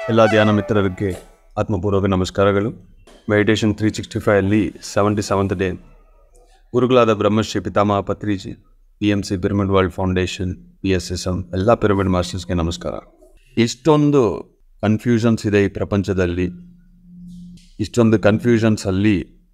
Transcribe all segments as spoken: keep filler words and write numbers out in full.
ಎಲ್ಲ ಧ್ಯಾನ ಮಿತ್ರರಿಗೆ ಆತ್ಮಪೂರ್ವಕ ನಮಸ್ಕಾರಗಳು. ಮೆಡಿಟೇಷನ್ ತ್ರೀ ಸಿಕ್ಸ್ಟಿ ಫೈವ್ ಅಲ್ಲಿ ಸೆವೆಂಟಿ ಸೆವೆಂತ್ ಡೇ ಗುರುಗಳಾದ Brahmashri Pitamaha Patriji, P M C pyramid world foundation, P S S M ಎಲ್ಲ ಪಿರಮಿಡ್ ಮಾಸ್ಟರ್ಸ್ಗೆ ನಮಸ್ಕಾರ. ಇಷ್ಟೊಂದು ಕನ್ಫ್ಯೂಷನ್ಸ್ ಇದೆ ಈ ಪ್ರಪಂಚದಲ್ಲಿ. ಇಷ್ಟೊಂದು ಕನ್ಫ್ಯೂಷನ್ಸಲ್ಲಿ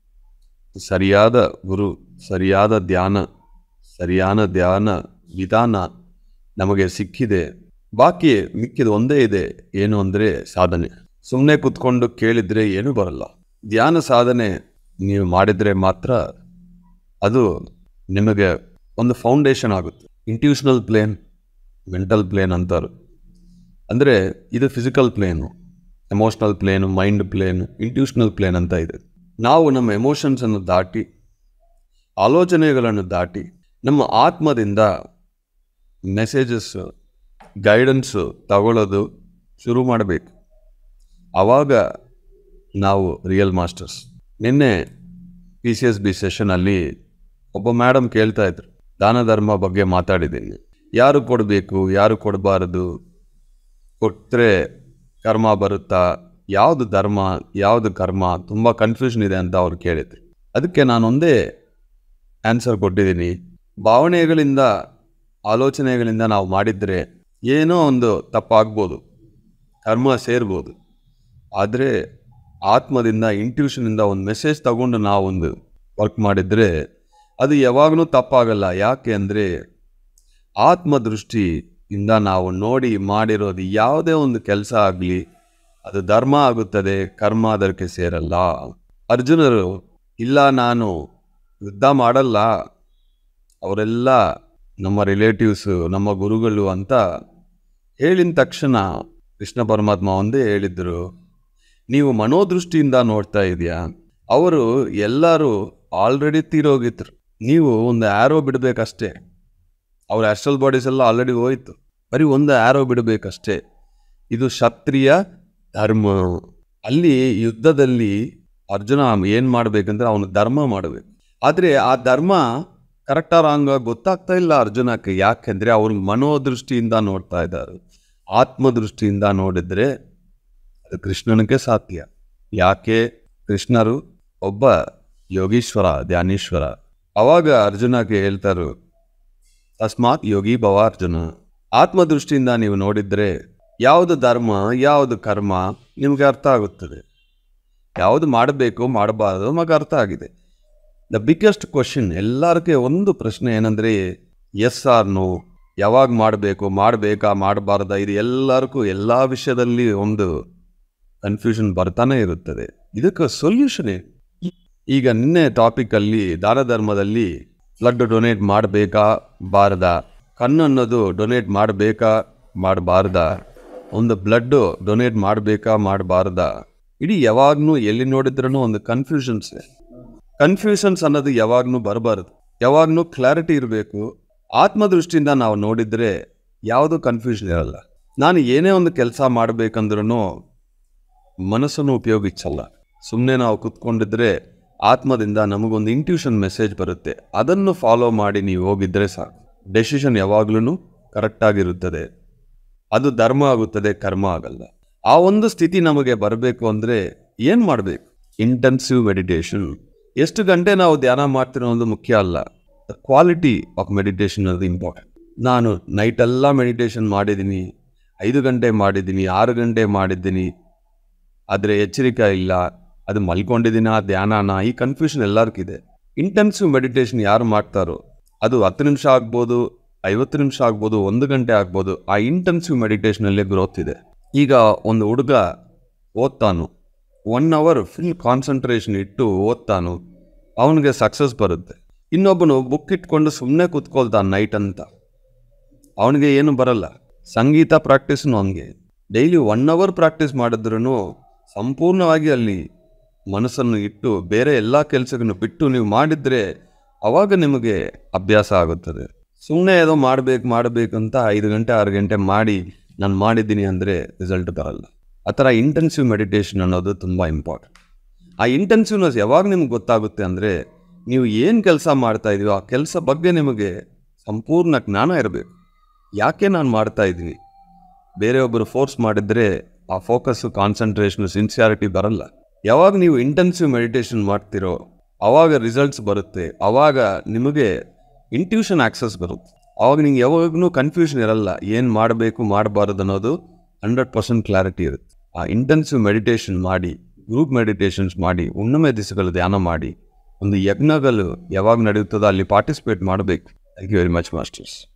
ಸರಿಯಾದ ಗುರು, ಸರಿಯಾದ ಧ್ಯಾನ, ಸರಿಯಾದ ಧ್ಯಾನ ವಿಧಾನ ನಮಗೆ ಸಿಕ್ಕಿದೆ. ಬಾಕಿ ಮಿಕ್ಕಿದ ಒಂದೇ ಇದೆ, ಏನು ಅಂದರೆ ಸಾಧನೆ. ಸುಮ್ಮನೆ ಕೂತ್ಕೊಂಡು ಕೇಳಿದರೆ ಏನೂ ಬರಲ್ಲ. ಧ್ಯಾನ ಸಾಧನೆ ನೀವು ಮಾಡಿದರೆ ಮಾತ್ರ ಅದು ನಿಮಗೆ ಒಂದು ಫೌಂಡೇಶನ್ ಆಗುತ್ತೆ. ಇಂಟ್ಯೂಷನಲ್ ಪ್ಲೇನ್, ಮೆಂಟಲ್ ಪ್ಲೇನ್ ಅಂತಾರೆ. ಅಂದರೆ ಇದು physical plane, emotional plane, mind plane, intuitional plane ಅಂತ ಇದೆ. ನಾವು ನಮ್ಮ ಎಮೋಷನ್ಸನ್ನು ದಾಟಿ, ಆಲೋಚನೆಗಳನ್ನು ದಾಟಿ, ನಮ್ಮ ಆತ್ಮದಿಂದ ಮೆಸೇಜಸ್ಸು, ಗೈಡೆನ್ಸು ತಗೊಳ್ಳೋದು ಶುರು ಮಾಡಬೇಕು. ಆವಾಗ ನಾವು ರಿಯಲ್ ಮಾಸ್ಟರ್ಸ್. ನಿನ್ನೆ ಪಿ ಸಿ ಎಸ್ ಬಿ ಸೆಷನಲ್ಲಿ ಒಬ್ಬ ಮೇಡಮ್ ಕೇಳ್ತಾ ಇದ್ರು, ದಾನ ಧರ್ಮ ಬಗ್ಗೆ ಮಾತಾಡಿದ್ದೀನಿ. ಯಾರು ಕೊಡಬೇಕು, ಯಾರು ಕೊಡಬಾರದು, ಕೊಟ್ಟರೆ ಕರ್ಮ ಬರುತ್ತಾ, ಯಾವುದು ಧರ್ಮ, ಯಾವುದು ಕರ್ಮ, ತುಂಬ ಕನ್ಫ್ಯೂಷನ್ ಇದೆ ಅಂತ ಅವ್ರು ಕೇಳಿದ್ರು. ಅದಕ್ಕೆ ನಾನೊಂದೇ ಆನ್ಸರ್ ಕೊಟ್ಟಿದ್ದೀನಿ. ಭಾವನೆಗಳಿಂದ, ಆಲೋಚನೆಗಳಿಂದ ನಾವು ಮಾಡಿದರೆ ಏನೋ ಒಂದು ತಪ್ಪಾಗ್ಬೋದು, ಕರ್ಮ ಸೇರ್ಬೋದು. ಆದರೆ ಆತ್ಮದಿಂದ, ಇಂಟ್ಯೂಷನಿಂದ ಒಂದು ಮೆಸೇಜ್ ತಗೊಂಡು ನಾವೊಂದು ವರ್ಕ್ ಮಾಡಿದರೆ ಅದು ಯಾವಾಗಲೂ ತಪ್ಪಾಗಲ್ಲ. ಯಾಕೆ ಅಂದರೆ ಆತ್ಮದೃಷ್ಟಿಯಿಂದ ನಾವು ನೋಡಿ ಮಾಡಿರೋದು ಯಾವುದೇ ಒಂದು ಕೆಲಸ ಆಗಲಿ ಅದು ಧರ್ಮ ಆಗುತ್ತದೆ, ಕರ್ಮ ಅದಕ್ಕೆ ಸೇರಲ್ಲ. ಅರ್ಜುನರು ಇಲ್ಲ ನಾನು ಯುದ್ಧ ಮಾಡಲ್ಲ, ಅವರೆಲ್ಲ ನಮ್ಮ ರಿಲೇಟಿವ್ಸು, ನಮ್ಮ ಗುರುಗಳು ಅಂತ ಹೇಳಿದ ತಕ್ಷಣ ಕೃಷ್ಣ ಪರಮಾತ್ಮ ಒಂದೇ ಹೇಳಿದ್ರು, ನೀವು ಮನೋದೃಷ್ಟಿಯಿಂದ ನೋಡ್ತಾ ಇದೆಯಾ, ಅವರು ಎಲ್ಲರೂ ಆಲ್ರೆಡಿ ತೀರೋಗಿದ್ರು, ನೀವು ಒಂದು ಆ್ಯರೋ ಬಿಡಬೇಕಷ್ಟೇ. ಅವ್ರ ಆಸ್ಟ್ರಲ್ ಬಾಡೀಸ್ ಎಲ್ಲ ಆಲ್ರೆಡಿ ಹೋಯ್ತು, ಬರೀ ಒಂದು ಆ್ಯರೋ ಬಿಡಬೇಕಷ್ಟೇ. ಇದು ಕ್ಷತ್ರಿಯ ಧರ್ಮ. ಅಲ್ಲಿ ಯುದ್ಧದಲ್ಲಿ ಅರ್ಜುನ ಏನು ಮಾಡಬೇಕಂದ್ರೆ ಅವನು ಧರ್ಮ ಮಾಡಬೇಕು. ಆದರೆ ಆ ಧರ್ಮ ಕರೆಕ್ಟಾ ರಾಂಗ ಗೊತ್ತಾಗ್ತಾ ಇಲ್ಲ ಅರ್ಜುನಕ್ಕೆ. ಯಾಕೆಂದರೆ ಅವ್ರಿಗೆ ಮನೋದೃಷ್ಟಿಯಿಂದ ನೋಡ್ತಾ ಇದ್ದಾರೆ. ಆತ್ಮದೃಷ್ಟಿಯಿಂದ ನೋಡಿದರೆ ಅದು ಕೃಷ್ಣನಿಗೆ ಸಾಧ್ಯ. ಯಾಕೆ? ಕೃಷ್ಣರು ಒಬ್ಬ ಯೋಗೀಶ್ವರ, ಧ್ಯಾನೀಶ್ವರ. ಅವಾಗ ಅರ್ಜುನಕ್ಕೆ ಹೇಳ್ತಾರೆ, ತಸ್ಮಾತ್ ಯೋಗಿ ಭವ ಅರ್ಜುನ. ಆತ್ಮದೃಷ್ಟಿಯಿಂದ ನೀವು ನೋಡಿದರೆ ಯಾವುದು ಧರ್ಮ, ಯಾವುದು ಕರ್ಮ ನಿಮಗೆ ಅರ್ಥ ಆಗುತ್ತದೆ. ಯಾವುದು ಮಾಡಬೇಕು, ಮಾಡಬಾರದು ನಮಗೆ ಅರ್ಥ ಆಗಿದೆ. ದ ಬಿಗ್ಗೆಸ್ಟ್ ಕ್ವಶನ್, ಎಲ್ಲರಿಗೆ ಒಂದು ಪ್ರಶ್ನೆ ಏನಂದರೆ ಎಸ್ ಆರ್ ನೋ, ಯಾವಾಗ ಮಾಡಬೇಕು, ಮಾಡಬೇಕಾ, ಮಾಡಬಾರ್ದಾ, ಇದು ಎಲ್ಲರಿಗೂ ಎಲ್ಲ ವಿಷಯದಲ್ಲಿ ಒಂದು ಕನ್ಫ್ಯೂಷನ್ ಬರ್ತಾನೆ ಇರುತ್ತದೆ. ಇದಕ್ಕೆ ಸೊಲ್ಯೂಷನ್. ಈಗ ನಿನ್ನೆ ಟಾಪಿಕಲ್ಲಿ ದಾನ ಧರ್ಮದಲ್ಲಿ ಬ್ಲಡ್ ಡೊನೇಟ್ ಮಾಡಬೇಕಾ ಬಾರ್ದಾ, ಕಣ್ಣು ಅನ್ನೋದು ಡೊನೇಟ್ ಮಾಡಬೇಕಾ ಮಾಡಬಾರ್ದಾ, ಒಂದು ಬ್ಲಡ್ಡು ಡೊನೇಟ್ ಮಾಡಬೇಕಾ ಮಾಡಬಾರ್ದಾ, ಇಡೀ ಯಾವಾಗ್ಲೂ ಎಲ್ಲಿ ನೋಡಿದ್ರೂ ಒಂದು ಕನ್ಫ್ಯೂಷನ್ಸ್. ಕನ್ಫ್ಯೂಷನ್ಸ್ ಅನ್ನೋದು ಯಾವಾಗ್ಲೂ ಬರಬಾರ್ದು, ಯಾವಾಗ್ಲೂ ಕ್ಲಾರಿಟಿ ಇರಬೇಕು. ಆತ್ಮದೃಷ್ಟಿಯಿಂದ ನಾವು ನೋಡಿದರೆ ಯಾವುದೂ ಕನ್ಫ್ಯೂಷನ್ ಇರಲ್ಲ. ನಾನು ಏನೇ ಒಂದು ಕೆಲಸ ಮಾಡಬೇಕಂದ್ರೂ ಮನಸ್ಸನ್ನು ಉಪಯೋಗಿಸಲ್ಲ. ಸುಮ್ಮನೆ ನಾವು ಕೂತ್ಕೊಂಡಿದ್ರೆ ಆತ್ಮದಿಂದ ನಮಗೊಂದು ಇಂಟ್ಯೂಷನ್ ಮೆಸೇಜ್ ಬರುತ್ತೆ, ಅದನ್ನು ಫಾಲೋ ಮಾಡಿ ನೀವು ಹೋಗಿದ್ರೆ ಸಾಕು. ಡೆಸಿಷನ್ ಯಾವಾಗ್ಲೂ ಕರೆಕ್ಟಾಗಿರುತ್ತದೆ. ಅದು ಧರ್ಮ ಆಗುತ್ತದೆ, ಕರ್ಮ ಆಗಲ್ಲ. ಆ ಒಂದು ಸ್ಥಿತಿ ನಮಗೆ ಬರಬೇಕು ಅಂದರೆ ಏನು ಮಾಡಬೇಕು? Intensive meditation. ಎಷ್ಟು ಗಂಟೆ ನಾವು ಧ್ಯಾನ ಮಾಡ್ತಿರೋ ಒಂದು ಮುಖ್ಯ ಅಲ್ಲ, ದ ಕ್ವಾಲಿಟಿ ಆಫ್ ಮೆಡಿಟೇಷನ್ ಅದು ಇಂಪಾರ್ಟೆಂಟ್. ನಾನು ನೈಟೆಲ್ಲ ಮೆಡಿಟೇಷನ್ ಮಾಡಿದ್ದೀನಿ, ಐದು ಗಂಟೆ ಮಾಡಿದ್ದೀನಿ, ಆರು ಗಂಟೆ ಮಾಡಿದ್ದೀನಿ, ಆದರೆ ಎಚ್ಚರಿಕೆ ಇಲ್ಲ, ಅದು ಮಲ್ಕೊಂಡಿದ್ದೀನ ಧ್ಯಾನನ, ಈ ಕನ್ಫ್ಯೂಷನ್ ಎಲ್ಲರಿಗಿದೆ. ಇಂಟೆನ್ಸಿವ್ ಮೆಡಿಟೇಷನ್ ಯಾರು ಮಾಡ್ತಾರೋ ಅದು ಹತ್ತು ನಿಮಿಷ ಆಗ್ಬೋದು, ಐವತ್ತು ನಿಮಿಷ ಆಗ್ಬೋದು, ಒಂದು ಗಂಟೆ ಆಗ್ಬೋದು. ಆ ಇಂಟೆನ್ಸಿವ್ ಮೆಡಿಟೇಷನಲ್ಲೇ ಗ್ರೋತ್ ಇದೆ. ಈಗ ಒಂದು ಹುಡುಗ ಓದ್ತಾನು, ಒನ್ ಅವರ್ ಫುಲ್ ಕಾನ್ಸಂಟ್ರೇಷನ್ ಇಟ್ಟು ಓದ್ತಾನು, ಅವನಿಗೆ ಸಕ್ಸಸ್ ಬರುತ್ತೆ. ಇನ್ನೊಬ್ಬನು ಬುಕ್ ಇಟ್ಕೊಂಡು ಸುಮ್ಮನೆ ಕೂತ್ಕೊಳ್ತಾನೆ ನೈಟ್ ಅಂತ, ಅವನಿಗೆ ಏನು ಬರಲ್ಲ. ಸಂಗೀತ ಪ್ರಾಕ್ಟೀಸ್ನು ಹಂಗೆ, ಡೈಲಿ ಒನ್ ಅವರ್ ಪ್ರಾಕ್ಟೀಸ್ ಮಾಡಿದ್ರೂ ಸಂಪೂರ್ಣವಾಗಿ ಅಲ್ಲಿ ಮನಸ್ಸನ್ನು ಇಟ್ಟು ಬೇರೆ ಎಲ್ಲ ಕೆಲಸಗಳನ್ನು ಬಿಟ್ಟು ನೀವು ಮಾಡಿದರೆ ಅವಾಗ ನಿಮಗೆ ಅಭ್ಯಾಸ ಆಗುತ್ತದೆ. ಸುಮ್ಮನೆ ಏನೋ ಮಾಡಬೇಕು ಮಾಡಬೇಕಂತ ಐದು ಗಂಟೆ ಆರು ಗಂಟೆ ಮಾಡಿ ನಾನು ಮಾಡಿದ್ದೀನಿ ಅಂದರೆ ರಿಸಲ್ಟ್ ಬರಲ್ಲ. ಆ ಥರ ಇಂಟೆನ್ಸಿವ್ ಮೆಡಿಟೇಷನ್ ಅನ್ನೋದು ತುಂಬ ಇಂಪಾರ್ಟೆಂಟ್. ಆ ಇಂಟೆನ್ಸಿವ್ನೆಸ್ ಯಾವಾಗ ನಿಮ್ಗೆ ಗೊತ್ತಾಗುತ್ತೆ ಅಂದರೆ ನೀವು ಏನು ಕೆಲಸ ಮಾಡ್ತಾ ಇದೀವೋ ಆ ಕೆಲಸ ಬಗ್ಗೆ ನಿಮಗೆ ಸಂಪೂರ್ಣ ಜ್ಞಾನ ಇರಬೇಕು. ಯಾಕೆ ನಾನು ಮಾಡ್ತಾ ಇದ್ದೀನಿ, ಬೇರೆಯೊಬ್ಬರು ಫೋರ್ಸ್ ಮಾಡಿದರೆ ಆ ಫೋಕಸ್ಸು, ಕಾನ್ಸಂಟ್ರೇಷನು, ಸಿನ್ಸಿಯಾರಿಟಿ ಬರಲ್ಲ. ಯಾವಾಗ ನೀವು ಇಂಟೆನ್ಸಿವ್ ಮೆಡಿಟೇಷನ್ ಮಾಡ್ತಿರೋ ಆವಾಗ ರಿಸಲ್ಟ್ಸ್ ಬರುತ್ತೆ. ಆವಾಗ ನಿಮಗೆ ಇಂಟ್ಯೂಷನ್ ಆಕ್ಸೆಸ್ ಬರುತ್ತೆ. ಆವಾಗ ನಿಮ್ಗೆ ಯಾವಾಗೂ ಕನ್ಫ್ಯೂಷನ್ ಇರಲ್ಲ, ಏನು ಮಾಡಬೇಕು ಮಾಡಬಾರ್ದು ಅನ್ನೋದು ಹಂಡ್ರೆಡ್ ಪರ್ಸೆಂಟ್ ಕ್ಲಾರಿಟಿ ಇರುತ್ತೆ. ಆ ಇಂಟೆನ್ಸಿವ್ ಮೆಡಿಟೇಷನ್ ಮಾಡಿ, ಗ್ರೂಪ್ ಮೆಡಿಟೇಷನ್ಸ್ ಮಾಡಿ, ಹುಣ್ಣಿಮೆ ದಿವಸಗಳು ಧ್ಯಾನ ಮಾಡಿ, ಒಂದು ಯಜ್ಞಗಳು ಯಾವಾಗ ನಡೆಯುತ್ತದೋ ಅಲ್ಲಿ ಪಾರ್ಟಿಸಿಪೇಟ್ ಮಾಡಬೇಕು. Thank you very much masters.